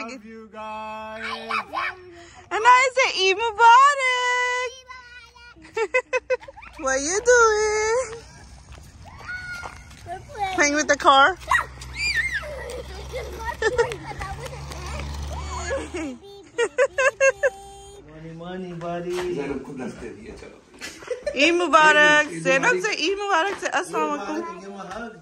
love you guys. And I say Eid Mubarak. What are you doing? Playing with the car? Money, buddy. Eid Mubarak. Zainab say Eid Mubarak. Say Assalamu alaikum.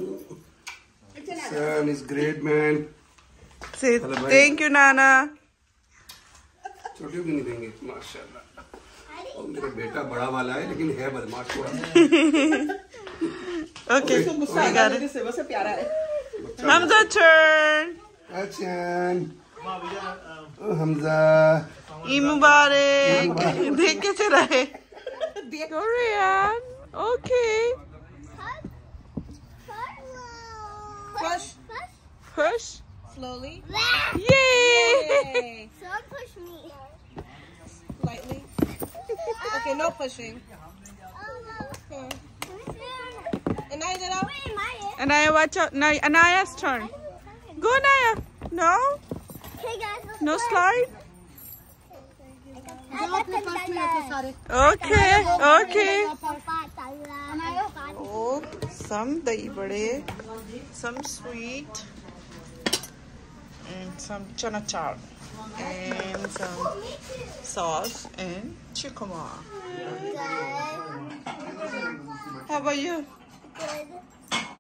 Son is great, man. Say thank you, Nana. छोटियों की नहीं देंगे माशाल्लाह और मेरा बेटा बड़ा वाला है लेकिन है बदमाश थोड़ा Okay, I got it. Hamza turn. Action. Hamza. Eid Mubarak. देख के चला है. Korean. Okay. Push. Push. Slowly. Yay. Yay. Don't push me. Lightly. Okay, no pushing. Okay. And now you get out. Anaya, watch out. Now Anaya's turn. Go, Anaya. No? Hey guys, let's No play. slide? Okay, okay. Oh, some dahi bade, some sweet, and some chana char, and some sauce and chikuma. How about you? Good.